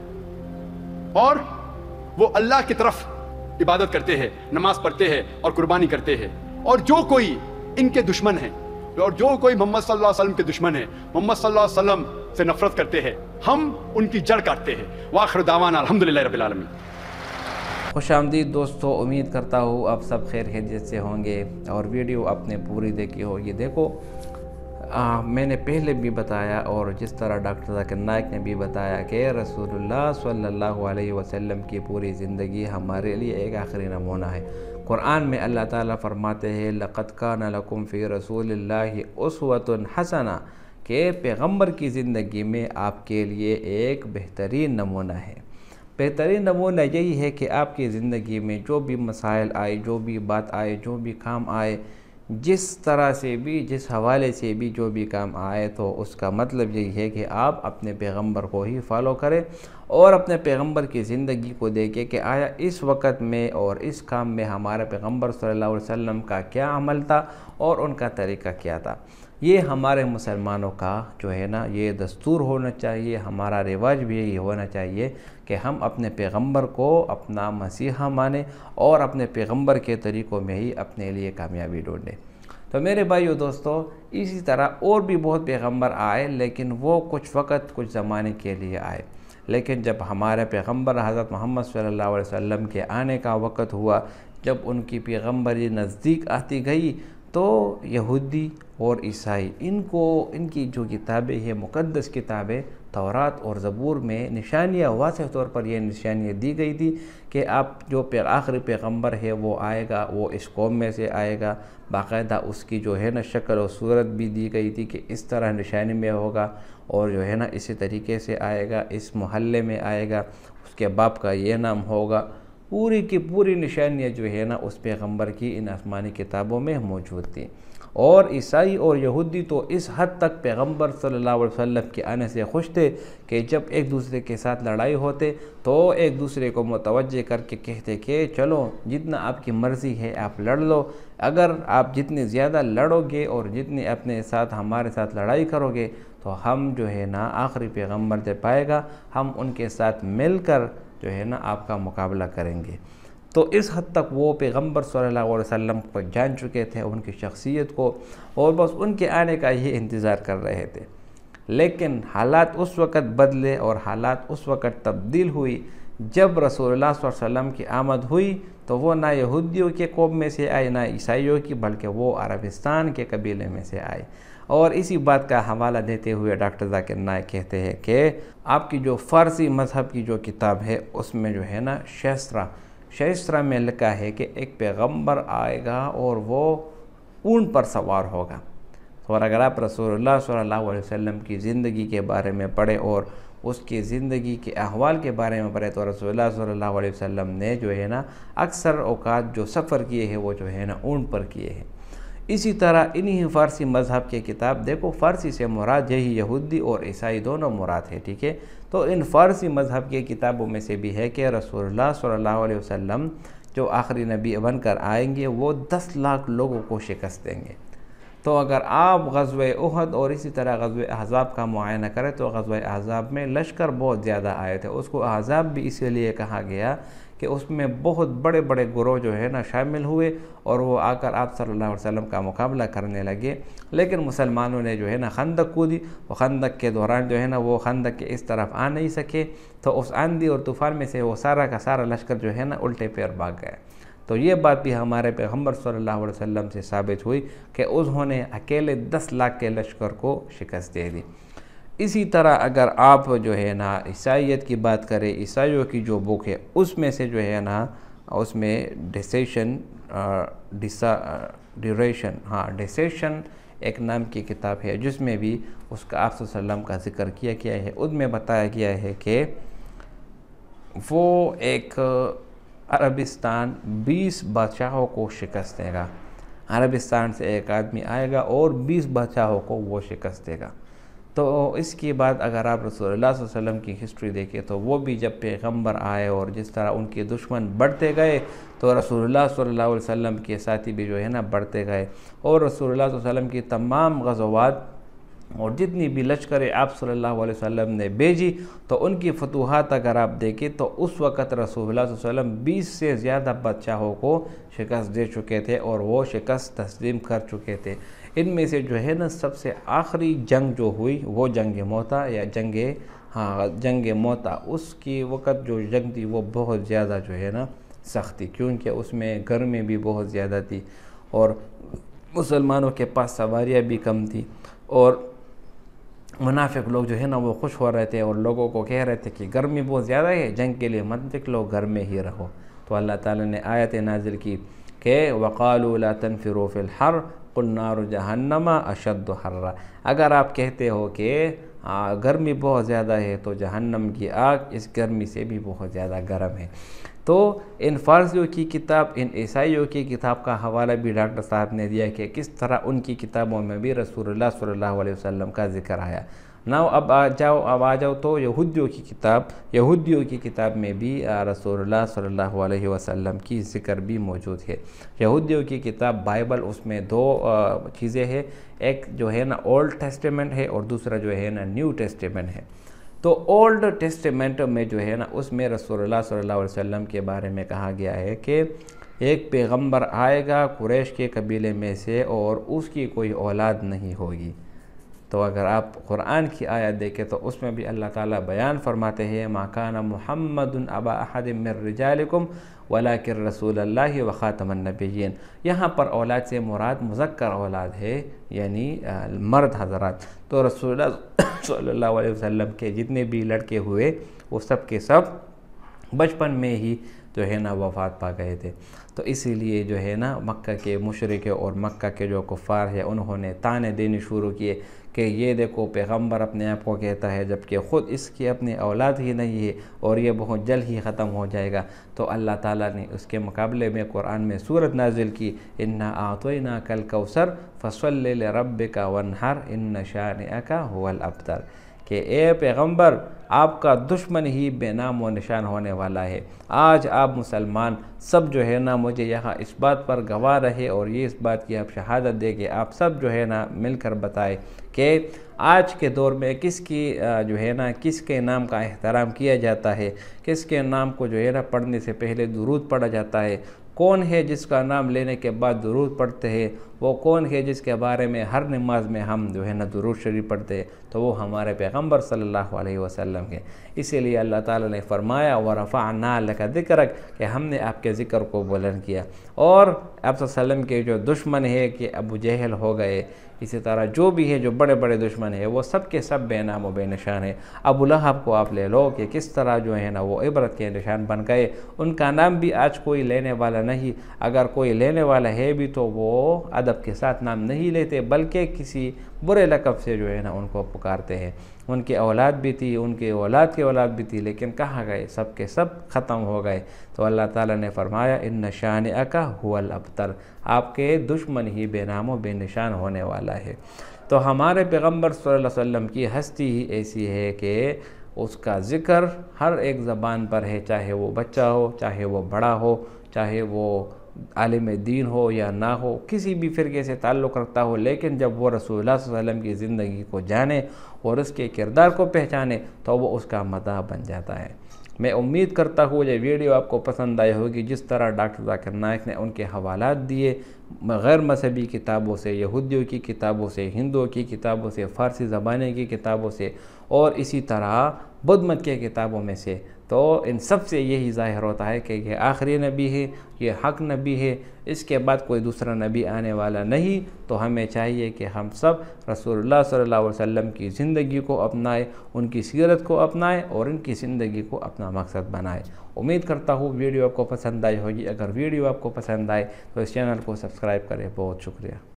और वो अल्लाह की तरफ इबादत करते हैं, नमाज पढ़ते हैं और कुर्बानी करते हैं. और जो कोई इनके दुश्मन है और जो कोई मोहम्मद सल्लल्लाहु अलैहि वसल्लम के दुश्मन है, मोहम्मद सल्लल्लाहु अलैहि वसल्लम से नफरत करते हैं, हम उनकी जड़ काटते हैं. वाखिर दावाना अल्हम्दुलिल्लाहि रब्बिल आलमीन. खुश आमदीद दोस्तों, उम्मीद करता हूँ आप सब खैर खैरियत से होंगे और वीडियो आपने पूरी देखी होगी. देखो आ, मैंने पहले भी बताया और जिस तरह डॉक्टर ज़ाकिर नाइक ने भी बताया कि रसूलुल्लाह सल्लल्लाहु अलैहि वसल्लम की पूरी ज़िंदगी हमारे लिए एक आखिरी नमूना है. कुरान में अल्लाह ताला फरमाते हैं लक़द काना लकुम फ़ी रसूलिल्लाहि उस्वतुन हसना, कि पैगम्बर की ज़िंदगी में आपके लिए एक बेहतरीन नमूना है. बेहतरीन नमूना यही है कि आपकी ज़िंदगी में जो भी मसाइल आए, जो भी बात आए, जो भी काम आए, जिस तरह से भी, जिस हवाले से भी जो भी काम आए, तो उसका मतलब यही है कि आप अपने पैगम्बर को ही फॉलो करें और अपने पैगम्बर की ज़िंदगी को देखें कि आया इस वक्त में और इस काम में हमारे पैगम्बर सल्लल्लाहु अलैहि वसल्लम का क्या अमल था और उनका तरीका क्या था. ये हमारे मुसलमानों का जो है ना ये दस्तूर होना चाहिए, हमारा रिवाज भी यही होना चाहिए कि हम अपने पैगम्बर को अपना मसीहा माने और अपने पैगम्बर के तरीक़ों में ही अपने लिए कामयाबी ढूंढें. तो मेरे भाइयों दोस्तों, इसी तरह और भी बहुत पैगम्बर आए, लेकिन वो कुछ वक़्त कुछ ज़माने के लिए आए. लेकिन जब हमारे पैगम्बर हज़रत मोहम्मद सल्लल्लाहु अलैहि वसल्लम के आने का वक़्त हुआ, जब उनकी पैगम्बरी नज़दीक आती गई, तो यहूदी और ईसाई इनको इनकी जो किताबें हैं, मुक़द्दस किताबें तौरात और ज़बूर में निशानियाँ, वाज़ेह तौर पर ये निशानियाँ दी गई थी कि आप जो पे आखिरी पैगम्बर है वो आएगा, वो इस कौम में से आएगा. बाकायदा उसकी जो है ना शक्ल और सूरत भी दी गई थी कि इस तरह निशानी में होगा और जो है ना इसी तरीके से आएगा, इस मोहल्ले में आएगा, उसके बाप का ये नाम होगा. पूरी की पूरी निशानियाँ जो है ना उस पैगम्बर की इन आसमानी किताबों में मौजूद थी. और ईसाई और यहूदी तो इस हद तक पैगम्बर सल्लल्लाहु अलैहि वसल्लम के आने से खुश थे कि जब एक दूसरे के साथ लड़ाई होते तो एक दूसरे को मुतवज्जे करके कहते कि चलो जितना आपकी मर्ज़ी है आप लड़ लो, अगर आप जितनी ज़्यादा लड़ोगे और जितनी अपने साथ हमारे साथ लड़ाई करोगे तो हम जो है ना आखिरी पैगम्बर जब पाएगा हम उनके साथ मिलकर जो है ना आपका मुकाबला करेंगे. तो इस हद तक वो पैगम्बर सल्लल्लाहु अलैहि वसल्लम को जान चुके थे, उनकी शख्सियत को, और बस उनके आने का ही इंतज़ार कर रहे थे. लेकिन हालात उस वक़्त बदले और हालात उस वक़्त तब्दील हुई جب رسول اللہ صلی اللہ علیہ وسلم کی آمد ہوئی تو وہ نہ یہودیوں کے قوم میں سے آئے نہ عیسائیوں کی، بلکہ وہ عربستان کے قبیلے میں سے آئے۔ اور اسی بات کا حوالہ دیتے ہوئے ڈاکٹر ذاکر نائک کہتے ہیں کہ آپ کی جو فارسی مذہب کی جو کتاب ہے اس میں جو ہے نا شیسترا شیسترا میں لکھا ہے کہ ایک پیغمبر آئے گا اور وہ اونٹ پر سوار ہوگا۔ اور اگر آپ رسول اللہ صلی اللہ علیہ وسلم کی زندگی کے بارے میں پڑھیں اور اس کی زندگی کے احوال کے بارے میں پڑھیں تو رسول اللہ صلی اللہ علیہ وسلم نے جو ہے نا اکثر اوقات جو سفر کیے ہیں وہ جو ہے نا اونٹ پر کیے ہیں۔ اسی طرح انہی فارسی مذہب کی کتاب، دیکھو فارسی سے مراد یہی یہودی اور عیسائی دونوں مراد ہے، ٹھیک ہے، تو ان فارسی مذہب کی کتابوں میں سے بھی ہے کہ رسول اللہ صلی اللہ علیہ وسلم جو آخری نبی بن کر آئیں گے وہ دس لاکھ لوگوں کو شکست دیں گے۔ تو اگر آپ غزوہ احد اور اسی طرح غزوہ احزاب کا معائنہ کریں تو غزوہ احزاب میں لشکر بہت زیادہ آئے تھے، اس کو احزاب بھی اسی لیے کہا گیا کہ اس میں بہت بڑے بڑے گروہ جو ہے نا شامل ہوئے اور وہ آ کر آپ صلی اللہ علیہ وسلم کا مقابلہ کرنے لگے، لیکن مسلمانوں نے جو ہے نا خندق کودی، وہ خندق کے دوران جو ہے نا وہ خندق کے اس طرف آ نہیں سکے، تو اس آندھی اور طوفان میں سے وہ سارا کا سارا لشکر جو ہے نا الٹے پیر بھاگ گئے۔ تو یہ بات بھی ہمارے پیغمبر صلی اللہ علیہ وسلم سے ثابت ہوئی کہ انہوں نے اکیلے دس لاکھ کے لشکر کو شکست دے دی۔ اسی طرح اگر آپ جو ہے نا عیسائیت کی بات کریں، عیسائیوں کی جو بک ہے اس میں سے جو ہے نا اس میں ڈیسیشن ڈسا ڈیوریشن ہاں ڈیسیشن ایک نام کی کتاب ہے جس میں بھی اس کا آپ صلی اللہ علیہ وسلم کا ذکر کیا گیا ہے۔ اس میں بتایا گیا ہے کہ وہ ایک عربستان بیس بادشاہوں کو شکست دے گا، عربستان سے ایک آدمی آئے گا اور بیس بادشاہوں کو وہ شکست دے گا۔ تو اس کے بعد اگر آپ رسول اللہ صلی اللہ علیہ وسلم کی ہسٹری دیکھیں تو وہ بھی جب پیغمبر آئے اور جس طرح ان کے دشمن بڑھتے گئے تو رسول اللہ صلی اللہ علیہ وسلم کے ساتھی بھی جو ہے نا بڑھتے گئے، اور رسول اللہ صلی اللہ علیہ وسلم کی تمام غزوات اور جتنی بھی لشکریں آپ صلی اللہ علیہ وسلم نے بھیجی تو ان کی فتوحات اگر آپ دیکھیں تو اس وقت رسول اللہ صلی اللہ علیہ وسلم بیس سے زیادہ بادشاہوں کو شکست دے چکے تھے اور وہ شکست تسلیم کر چکے تھے۔ ان میں سے جو ہے نا سب سے آخری جنگ جو ہوئی وہ جنگ موتا یا جنگ ہاں جنگ موتا، اس کی وقت جو جنگ تھی وہ بہت زیادہ جو ہے نا سخت تھی، کیونکہ اس میں گرمی بھی بہت زیادہ تھی اور مسلمانوں کے پاس سواریاں بھی کم تھی، اور منافق لوگ جو ہے نا وہ خوش ہو رہے تھے اور لوگوں کو کہہ رہے تھے کہ گرمی بہت زیادہ ہے، جنگ کے لیے مت نکلو، گھر میں ہی رہو۔ تو اللہ تعالیٰ نے آیت نازل کی کہ وَقَالُوا لَا تَنْفِرُوا فِي الْحَرِّ قُلْ نَارُ جَهَنَّمَ أَشَدُّ حَرًّا، اگر آپ کہتے ہو کہ گرمی بہت زیادہ ہے تو جہنم کی آگ اس گرمی سے بھی بہت زیادہ گرم ہے۔ تو ان فارسیوں کی کتاب، ان عیسائیوں کی کتاب کا حوالہ بھی ڈاکٹر صاحب نے دیا کہ کس طرح ان کی کتابوں میں بھی رسول اللہ صلی اللہ علیہ وسلم کا ذکر آیا۔ ناؤ اب آ جاؤ اب آ جاؤ تو یہودیوں کی کتاب یہودیوں کی کتاب میں بھی رسول اللہ صلی اللہ علیہ وسلم کی ذکر بھی موجود ہے۔ یہودیوں کی کتاب بائبل، اس میں دو چیزیں ہیں، ایک جو ہے نا اولڈ ٹیسٹیمنٹ ہے اور دوسرا جو ہے نا نیو ٹیسٹیمنٹ ہے۔ تو اولڈ ٹیسٹیمنٹ میں جو ہے نا اس میں رسول اللہ صلی اللہ علیہ وسلم کے بارے میں کہا گیا ہے کہ ایک پیغمبر آئے گا قریش کے قبیلے میں سے اور اس کی کوئی اولاد نہیں ہوگی۔ تو اگر آپ قرآن کی آیت دیکھیں تو اس میں بھی اللہ تعالیٰ بیان فرماتے ہیں ما کان محمد ابا احد من رجالکم ولکن رسول اللہ وخاتم النبیین، یہاں پر اولاد سے مراد مذکر اولاد ہے، یعنی مرد حضرات۔ تو رسول اللہ صلی اللہ علیہ وسلم کے جتنے بھی لڑکے ہوئے وہ سب کے سب بچپن میں ہی جو ہے نا وفات پا گئے تھے۔ تو اسی لیے جو ہے نا مکہ کے مشرک اور مکہ کے جو کفار ہیں انہوں نے تانے دینے شروع کیے کہ یہ دیکھو پیغمبر اپنے آپ کو کہتا ہے جبکہ خود اس کی اپنی اولاد ہی نہیں ہے اور یہ بہت جلد ہی ختم ہو جائے گا۔ تو اللہ تعالیٰ نے اس کے مقابلے میں قرآن میں سورت نازل کی انا اعطیناک الکوثر فصل لربک وانحر ان شانئک هو الابتر، کہ اے پیغمبر آپ کا دشمن ہی بے نام و نشان ہونے والا ہے۔ آج آپ مسلمان سب جو ہے نا مجھے یہاں اس بات پر گواہ رہے اور یہ اس بات کی آپ شہادت دے کہ آپ سب جو ہے نا مل کر بتائے کہ آج کے دور میں کس کی جو ہے نا کس کے نام کا احترام کیا جاتا ہے، کس کے نام کو جو ہے نا پڑھنے سے پہلے درود پڑھا جاتا ہے، کون ہے جس کا نام لینے کے بعد درود پڑھتے ہیں، وہ کون ہے جس کے بارے میں ہر نماز میں ہم جو ہے نا درود شریف پڑھتے ہیں، تو وہ ہمارے پیغمبر صلی اللہ علیہ وسلم کے۔ اسی لیے اللہ تعالیٰ نے فرمایا وَرَفَعْنَا لَكَ ذِكْرَكَ کہ ہم نے آپ کے ذکر کو بلند کیا۔ اور آپ صلی اللہ علیہ وسلم کے جو دشمن ہے کہ ابو جہل ہو گئے، اسی طرح جو بھی ہے جو بڑے بڑے دشمن ہیں وہ سب کے سب بے نام و بے نشان ہیں۔ ابو لہب کو آپ لے لو کہ کس طرح جو ہے نا وہ عبرت کے نشان بن گئے، ان کا نام بھی آج کوئی لینے والا نہیں، اگر کوئی لینے والا ہے بھی تو وہ ادب کے ساتھ نام نہیں لیتے بلکہ کسی برے لقب سے جو ہے نا ان کو پکارتے ہیں۔ ان کی اولاد بھی تھی، ان کے اولاد کی اولاد بھی تھی، لیکن کہاں گئے؟ سب کے سب ختم ہو گئے۔ تو اللہ تعالیٰ نے فرمایا ان شانئک ھو الابتر، آپ کے دشمن ہی بے نام و بے نشان ہونے والا ہے۔ تو ہمارے پیغمبر صلی اللہ علیہ وسلم کی ہستی ہی ایسی ہے کہ اس کا ذکر ہر ایک زبان پر ہے، چاہے وہ بچہ ہو، چاہے وہ بڑا ہو، چاہے وہ عالم دین ہو یا نہ ہو، کسی بھی فرقے سے تعلق رکھتا ہو، لیکن جب وہ رسول اللہ صلی اللہ علیہ وسلم کی زندگی کو جانے اور اس کے کردار کو پہچانے تو وہ اس کا مداح بن جاتا ہے۔ میں امید کرتا ہوں یہ ویڈیو آپ کو پسند آئی ہوگی، جس طرح ڈاکٹر ذاکر نائک نے ان کے حوالات دیے غیر مذہبی کتابوں سے، یہودیوں کی کتابوں سے، ہندوؤں کی کتابوں سے، فارسی زبانیں کی کتابوں سے، اور اسی طرح بدھ مت کے کتابوں میں سے، تو ان سب سے یہی ظاہر ہوتا ہے کہ یہ آخری نبی ہے، یہ حق نبی ہے، اس کے بعد کوئی دوسرا نبی آنے والا نہیں۔ تو ہمیں چاہیے کہ ہم سب رسول اللہ صلی اللہ علیہ وسلم کی زندگی کو اپنائیں، ان کی سیرت کو اپنائیں اور ان کی زندگی کو اپنا مقصد بنائیں۔ امید کرتا ہوں ویڈیو آپ کو پسند آئی ہوگی۔ اگر ویڈیو آپ کو پسند آئے تو اس چینل کو سبسکرائب کریں۔ بہت شکریہ۔